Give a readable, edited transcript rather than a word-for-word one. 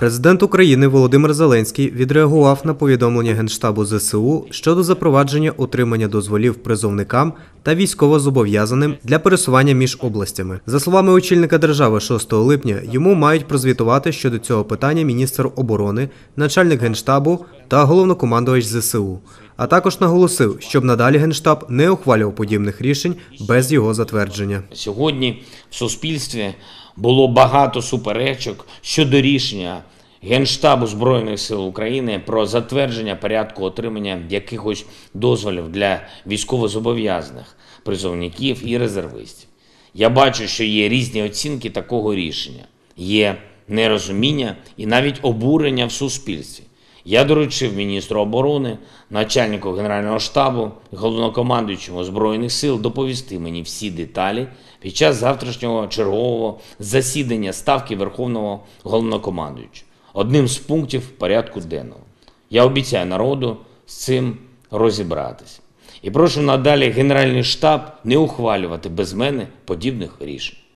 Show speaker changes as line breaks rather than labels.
Президент України Володимир Зеленський відреагував на повідомлення Генштабу ЗСУ щодо запровадження отримання дозволів призовникам та військовозобов'язаним для пересування між областями. За словами очільника держави 6 липня, йому мають прозвітувати щодо цього питання міністр оборони, начальник Генштабу та головнокомандувач ЗСУ. А також наголосив, щоб надалі Генштаб не ухвалював подібних рішень без його затвердження.
Сьогодні в суспільстві було багато суперечок щодо рішення Генштабу Збройних сил України про затвердження порядку отримання якихось дозволів для військовозобов'язаних, призовників і резервистів. Я бачу, що є різні оцінки такого рішення, є нерозуміння і навіть обурення в суспільстві. Я доручив міністру оборони, начальнику Генерального штабу, головнокомандуючому Збройних сил доповісти мені всі деталі під час завтрашнього чергового засідання Ставки Верховного Головнокомандуючого. Одним з пунктів порядку денного. Я обіцяю народу з цим розібратись. І прошу надалі Генеральний штаб не ухвалювати без мене подібних рішень.